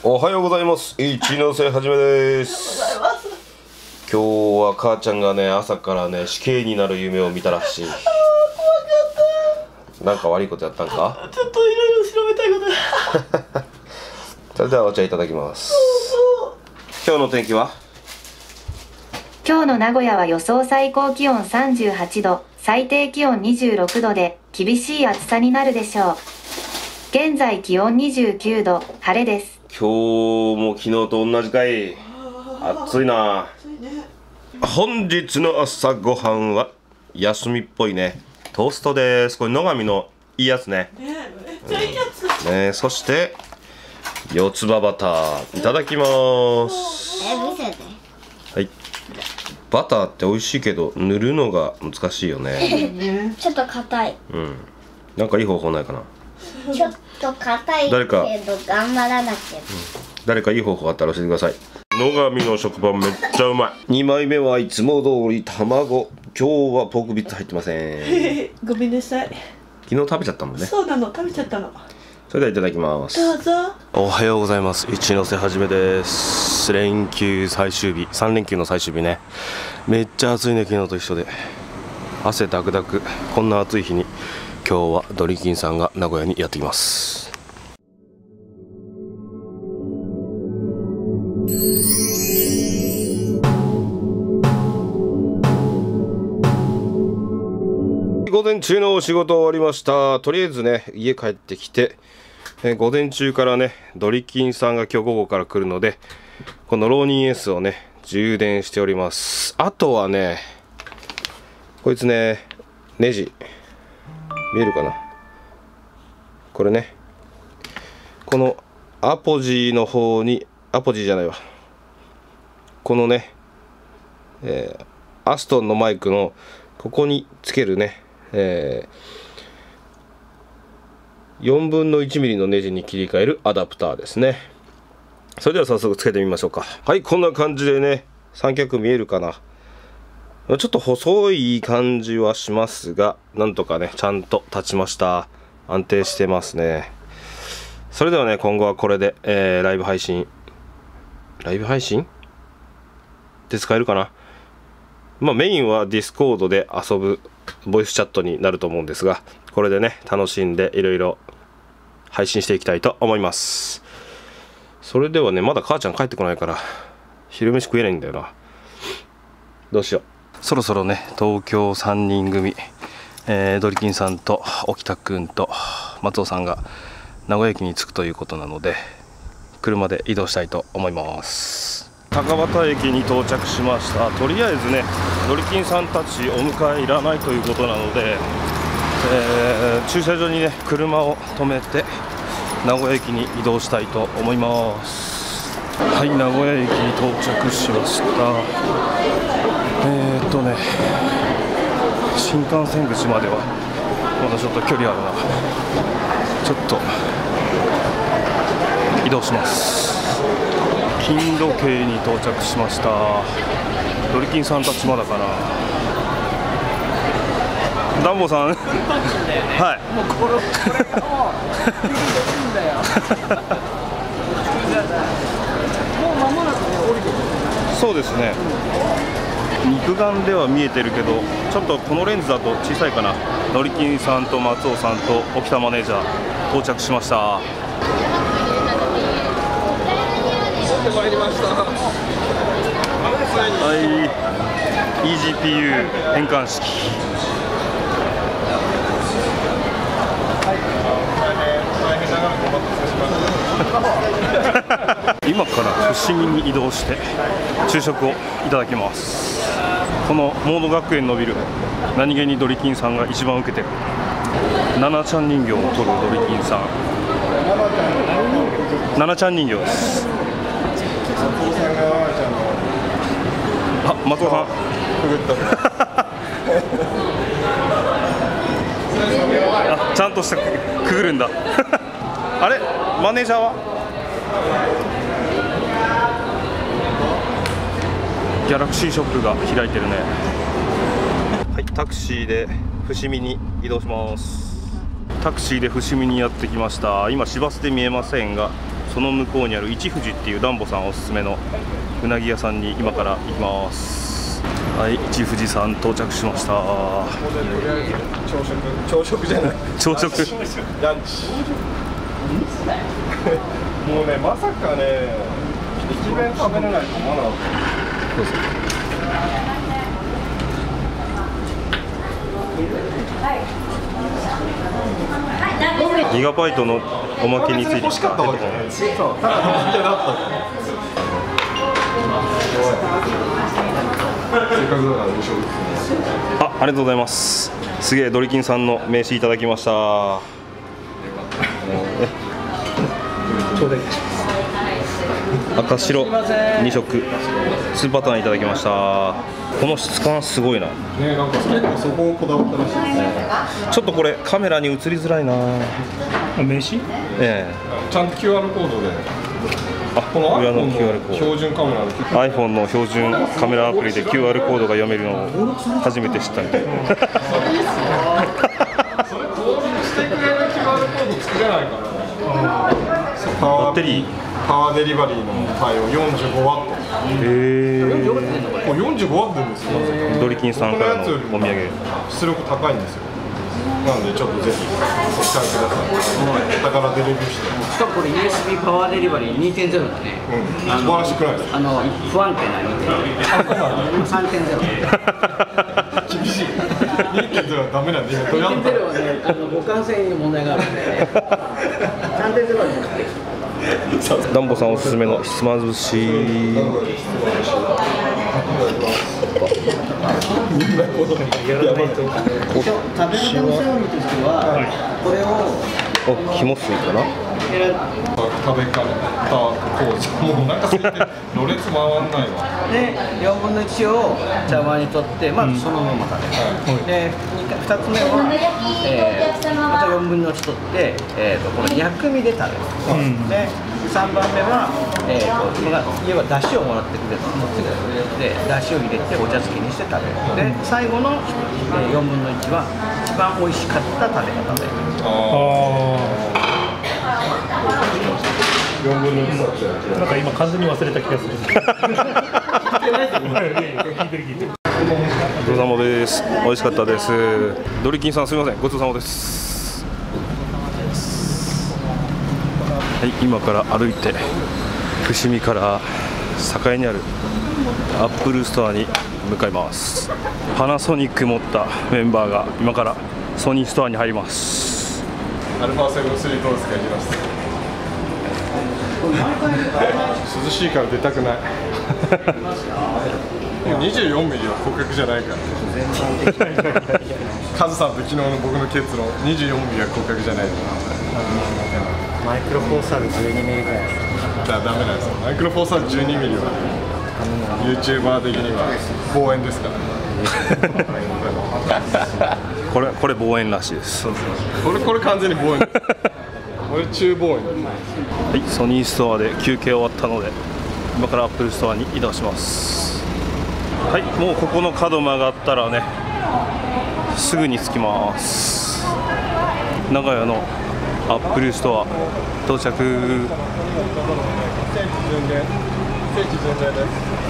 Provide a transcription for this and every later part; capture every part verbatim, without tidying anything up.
おはようございます。一ノ瀬はじめです。今日は母ちゃんがね、朝からね、死刑になる夢を見たらしい。怖かった。なんか悪いことやったんか？ ちょっといろいろ調べたいこと。 それではお茶いただきます。今日の天気は？ 今日の名古屋は予想最高気温さんじゅうはちど、最低気温にじゅうろくどで厳しい暑さになるでしょう。現在気温にじゅうきゅうど、晴れです。 今日も昨日と同じかい。暑いな。本日の朝ごはんは休みっぽいね。トーストです。これ野上のいいやつね。 ね、めっちゃいいやつ。 ね、そして四つ葉バターいただきます。 え、見せて。 はい。バターって美味しいけど塗るのが難しいよね。 ちょっと硬い。 うん。なんかいい方法ないかな。 ちょっと硬いけど誰か頑張らなきゃ。 誰かいい方法あったら教えてください。野上の食パンめっちゃうまい。にまいめはいつも通り卵。今日はポークビッツ入ってません。 ごめんなさい。 昨日食べちゃったもんね。 そうなの、食べちゃったの。 それではいただきます。 どうぞ。 おはようございます。一ノ瀬はじめです。連休最終日、さん連休の最終日ね。めっちゃ暑いね、昨日と一緒で。汗ダクダク。こんな暑い日に今日はドリキンさんが名古屋にやってきます。午前中のお仕事終わりました。とりあえずね、家帰ってきて、えー、午前中からね、ドリキンさんが今日午後から来るので、このローニン S をね、充電しております。あとはね、こいつね、ネジ、見えるかな？これね、このアポジの方に、アポジじゃないわ。このね、えー、アストンのマイクのここにつけるね、えー、よんぶんのいちミリのネジに切り替えるアダプターですね。それでは早速つけてみましょうか。はい、こんな感じでね、三脚見えるかな。ちょっと細い感じはしますが、なんとかね、ちゃんと立ちました。安定してますね。それではね、今後はこれで、えー、ライブ配信ライブ配信で使えるかな。まあメインはディスコードで遊ぶボイスチャットになると思うんですが、これでね、楽しんでいろいろ配信していきたいと思います。それではね、まだ母ちゃん帰ってこないから昼飯食えないんだよな。どうしよう。そろそろね、東京さんにん組、えー、ドリキンさんと沖田くんと松尾さんが名古屋駅に着くということなので、車で移動したいと思います。高幡駅に到着しました。とりあえずね、ドリキンさんたちお迎えいらないということなので、えー、駐車場にね、車を止めて名古屋駅に移動したいと思います。はい、名古屋駅に到着しました。えーっとね、新幹線口まではまだちょっと距離あるな。ちょっと移動します。金時計に到着しました。ドリキンさんたちまだかな。ダンボさんはい、もうこれこれもいいんだよ。もう間もなくね、降りてくる。そうですね、肉眼では見えてるけど、ちょっとこのレンズだと小さいかな。ドリキンさんと松尾さんと沖田マネージャー到着しました。参りました。はい、イージーピーユー 変換式。今から伏見に移動して昼食をいただきます。このモード学園のビル、何気にドリキンさんが一番受けてる。ナナちゃん人形を撮るドリキンさん。ナナちゃん人形です。あ、松尾さん。あ、ちゃんとしたくぐるんだ。あれ、マネージャーは？ギャラクシーショップが開いてるね。はい、タクシーで伏見に移動します。タクシーで伏見にやってきました。今市バスで見えませんが、 その向こうにある一富士っていうダンボさんおすすめのうなぎ屋さんに今から行きます。はい、一富士さん到着しました。 朝食朝食じゃない朝食ランチもうね、まさかね駅弁食べれないと思わなかった。どうぞ。 ギガバイトのおまけについて欲しかったわけじゃないです。そう、ただ食べてなかった。せっかくだから優勝ですね。 あ、ありがとうございます。すげえ、ドリキンさんの名刺いただきました。 頂戴いたします。 赤白に色ツーパターンいただきました。この質感すごいな。 ね、なんか結構そこをこだわったらしいですね。 ちょっとこれカメラに映りづらいな。 名刺？ ええ。 ちゃんと キューアール コードで。 あ、 この裏の iPhone キューアール コード。 標準カメラで iPhone の標準カメラアプリで キューアール コードが読めるのを初めて知ったみたいな。 それ登録してくれる キューアール コード作れないからね。 バッテリーパワーデリバリーの対応よんじゅうごワット。 へえ。 これよんじゅうごワットですよ。 ドリキンさんからのお土産。 出力高いんですよ。なのでちょっとぜひご期待ください。だからデレビューして。 しかもこれ ユーエスビー パワーデリバリー にてんゼロ だね。 うん。素晴らしくないですか。 あの不安定な にてんゼロ。さんてんゼロ。 厳しい。にてんゼロ はダメなんで今どうやった。 にてんゼロ はね、あの互換性に問題があるんで。さんてんゼロ は勝手に。 ダンボさんおすすめのひつまぶし。 食べ方のセオリーとしては、これをお、肝水かな。 食べ方当時もうお腹空いてろれつ回んないわ。 で、よんぶんのいちを茶碗に取って、まずそのまま食べる。で、ふたつめは、えー、またよんぶんのいち取って、えー、とこれ薬味で食べる。で、さんばんめは、えー、とこれが要はだしをもらってくれる持ってくれるで、だしを入れてお茶漬けにして食べる。で、最後の、えー、よんぶんのいちは一番美味しかった食べ方で。 あよんぶんのいちだって。 なんか今完全に忘れた気がする。聞いてないと思う。聞いてる聞いてる。 ごちそうさまです。美味しかったです。ドリキンさんすみません。ごちそうさまです。はい、今から歩いて伏見から栄にあるアップルストアに向かいます。パナソニック持ったメンバーが今からソニーストアに入ります。 アルファセブンスリーどうですか、いきます。涼しいから出たくない。にじゅうよんミリは広角じゃないから。カズさんと昨日の僕の結論、にじゅうよんミリは広角じゃない。 マイクロフォーサールじゅうにミリぐらいです。 だダメなんですよ。マイクロフォーサールじゅうにミリは ユーチューバー 的には望遠ですから。 これこれ望遠らしいです。 これこれ完全に望遠。これ中望遠。 はい、ソニーストアで休憩終わったので今からアップルストアに移動します。はい、もうここの角曲がったらねすぐに着きます。名古屋のアップルストア到着。 聖地巡礼。聖地巡礼です。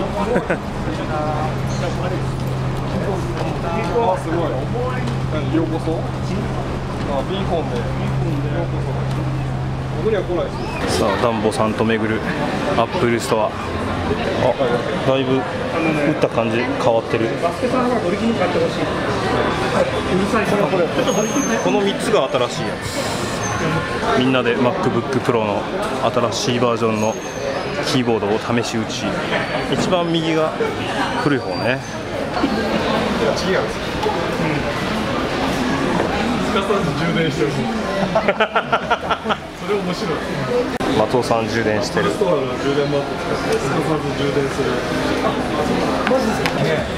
あ、すごい。何、ようこそ。あ、ビーフォンで。ようこそ。僕には来ないです。 さあ、ダンボさんと巡るアップルストア。あ、だいぶ打った感じ変わってる。このみっつが新しいやつ。みんなで MacBook Pro の新しいバージョンのキーボードを試し打ち。一番右が古い方ね。 いや、違うんですよ。すかさず充電してる。それ面白い。 松尾さん充電してる。 ストアの充電マット使ってすかさず充電する。マジですかね。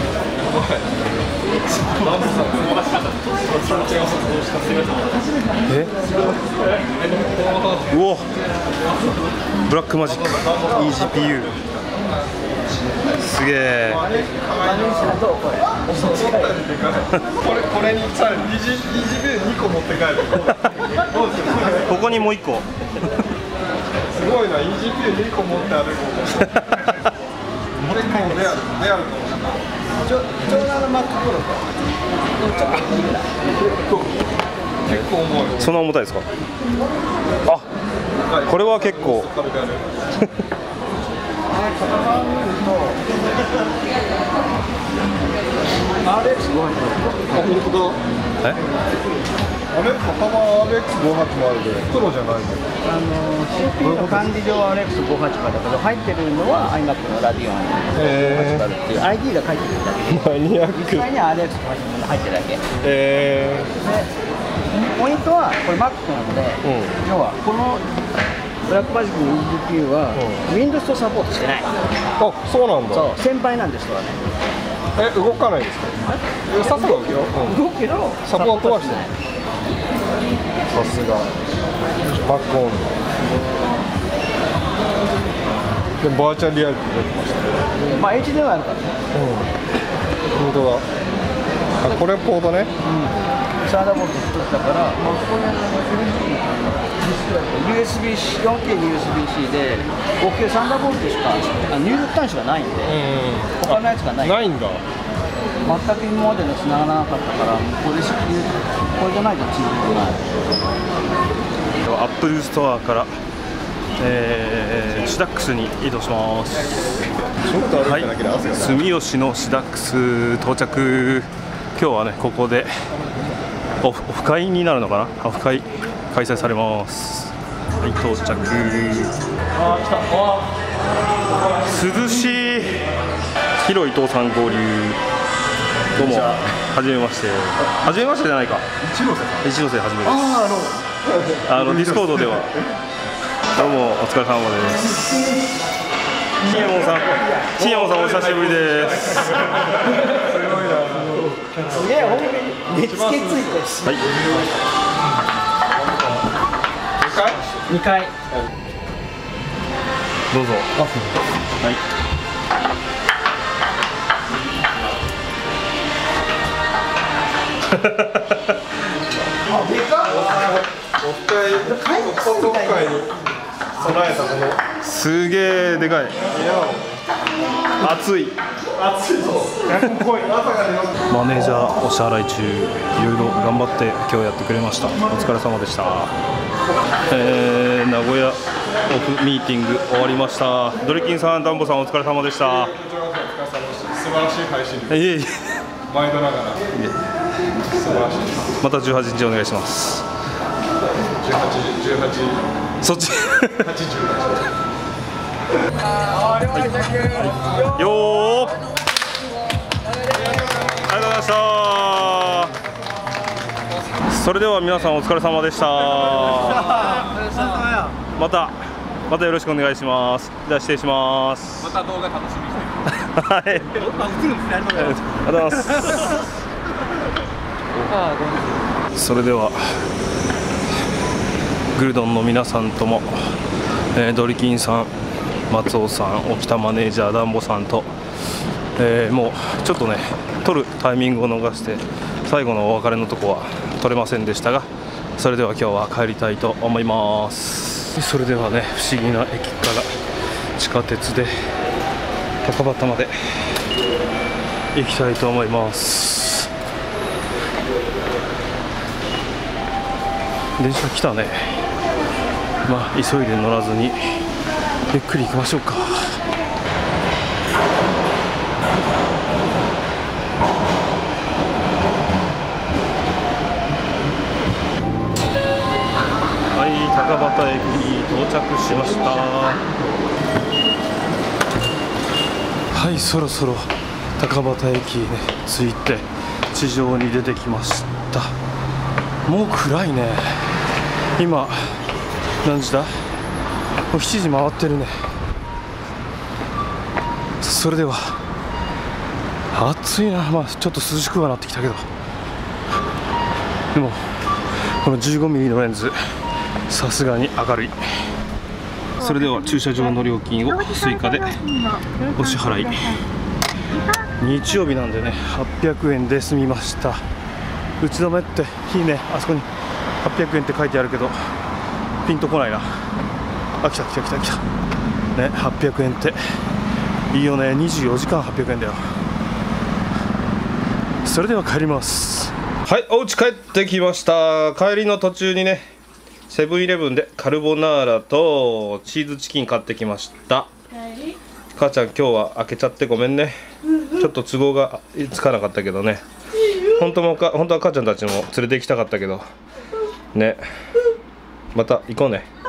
え？うお、ブラックマジック イージーピーユー すげえ。 これこれにさらに イージーピーユーにこ持って帰る。 ここにもういっこ。 すすごいな、イージーピューにこ持って歩くもん。結構レアル、レアルかもしれない。 ちょちょうどあのマックプロと結構重い。 そんな重たいですか。あ、これは結構。 アールエックスごはち。 あ、本当だ。 え？ あれ、幅 アールエックスごはち もあるけど、プロじゃないの。 あの シーピーユー の管理上 アールエックスごはち だけど、入ってるのは iMac のラディオンえごはちっていう アイディー が書いてるだけで、 マニアック。 実際には アールエックスごはち が入ってるだけ。 えで、ポイントはこれ Mac なので、 うん要はこのブラックマジックの イージーピーユー は Windows とサポートしてない。 ー、あ、そうなんだ。 そう、先輩なんですよね。 え、動かないんですか。え、さすが動くよ。 動くけどサポートはしてない。さすが。バックオン。でもバーチャルリアリティ出てましたね。 まあ エイチディーエムアイ あるからね。 本当だ。あ、これポートね。 サンダーボルト一つだから、まあ、ここにあの ユーエスビーシー、よんケー ユーエスビーシー で合計サンダーボルトしかあ入力端子がないんで、他のやつがない。 ないんだ。 全く今までの繋がらなかったから、これでこれじゃないとつながらない。 アップルストアから、えー、シダックスに移動します。 ちょっと歩いてなければ汗が。 住吉のシダックス到着。今日はねここでオフ、オフ会になるのかな。オフ会開催されます。はい、到着。あ、来た。涼しい。広伊藤さん合流。どうも、はじめまして。はじめましてじゃないか。一ノ瀬さん。一ノ瀬はじめです。ああ、あのディスコードでは。どうもお疲れ様です。新山さん、新山さんお久しぶりです。 すげえ、本当に熱気ついてるし。 はい。 にかい。 どうぞ。はい。 あ、でかっ。オフ会、放送会に備えたこの。 すげえでかい。熱い。 熱いぞ。 マネージャーお支払い中、いろいろ頑張って今日やってくれました。お疲れ様でした。えー、名古屋オフミーティング終わりました。ドリキンさん、ダンボさんお疲れ様でした。 素晴らしい配信。 いえいえ。 毎度ながら。素晴らしいです。 またじゅうはちにちお願いします。 じゅうはち、じゅうはち。 そっち。 はちじゅう。 はい、よー。ありがとうございました。それでは皆さんお疲れ様でした。またまたよろしくお願いします。じゃあ失礼します。 また動画楽しみにして。 はい。ありがとうございます。それではグルドンの皆さんとも、えー、ドリキンさん、松尾さん、沖田マネージャー、ダンボさんと、えー、もうちょっとね撮るタイミングを逃して最後のお別れのとこは撮れませんでしたが、それでは今日は帰りたいと思います。それではね、不思議な駅から地下鉄で高畑まで行きたいと思います。電車来たね。まあ急いで乗らずにゆっくり行きましょうか。はい、高畑駅に到着しました。はい、そろそろ高畑駅に、ね、着いて地上に出てきました。もう暗いね。今何時だ？もうしちじ回ってるね。それでは暑いな。まあちょっと涼しくはなってきたけど、でもこのじゅうごミリのレンズさすがに明るい。それでは駐車場の料金をスイカでお支払い。日曜日なんでね、はっぴゃくえんで済みました。打ち止めっていいね。あそこにはっぴゃくえんって書いてあるけどピンとこないな。 あ、来た来た来た来たね、はっぴゃくえんっていいよね。にじゅうよじかんはっぴゃくえんだよ。それでは帰ります。 はい、お家帰ってきました。帰りの途中にね、セブンイレブンでカルボナーラとチーズチキン買ってきました。母ちゃん今日は開けちゃってごめんね。ちょっと都合がつかなかったけどね。本当もか本当は母ちゃんたちも連れて行きたかったけどね。また行こうね。